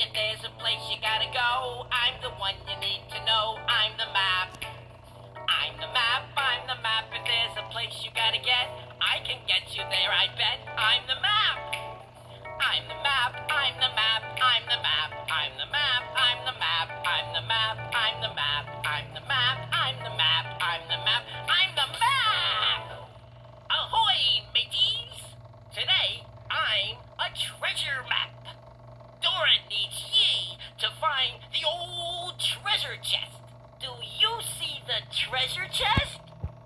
If there's a place you gotta go, I'm the one you need to know. I'm the map. I'm the map. I'm the map. If there's a place you gotta get, I can get you there, I bet. I'm the map. I'm the map. I'm the map. I'm the map. I'm the map. I'm the map. I'm the map. I'm the map. I'm the map. I'm the map. I'm the map. I'm the map. Ahoy, mateys! Today, I'm a treasure map. Dora needs ye to find the old treasure chest. Do you see the treasure chest?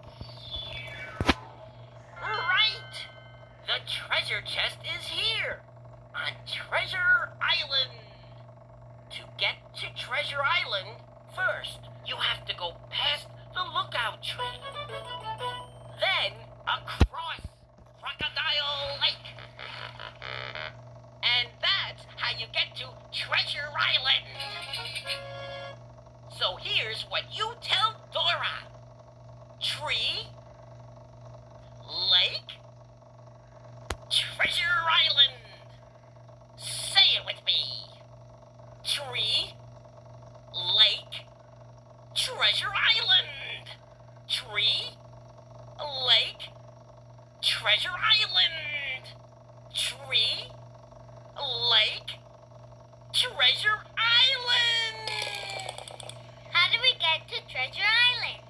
Right! The treasure chest is here, on Treasure Island. To get to Treasure Island, first, you have to go past the lookout tree. Then, across Crocodile Lake. And that's how you get to Treasure Island. So here's what you tell Dora. Tree, lake, Treasure Island. Say it with me. Tree, lake, Treasure Island. Tree, lake, Treasure Island. Tree, lake, Treasure Island. How do we get to Treasure Island?